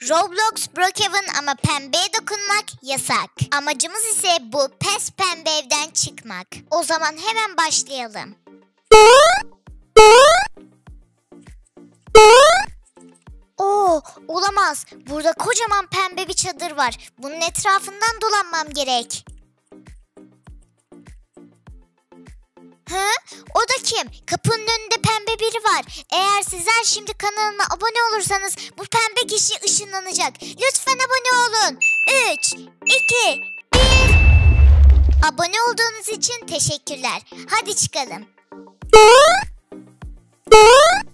Roblox Brookhaven ama pembeye dokunmak yasak. Amacımız ise bu pes pembe evden çıkmak. O zaman hemen başlayalım. Oo, olamaz. Burada kocaman pembe bir çadır var. Bunun etrafından dolanmam gerek. Hı? O da kim? Kapının önünde pembe biri var. Eğer sizler şimdi kanalıma abone olursanız bu pembe kişi ışınlanacak. Lütfen abone olun. 3, 2, 1. Abone olduğunuz için teşekkürler. Hadi çıkalım.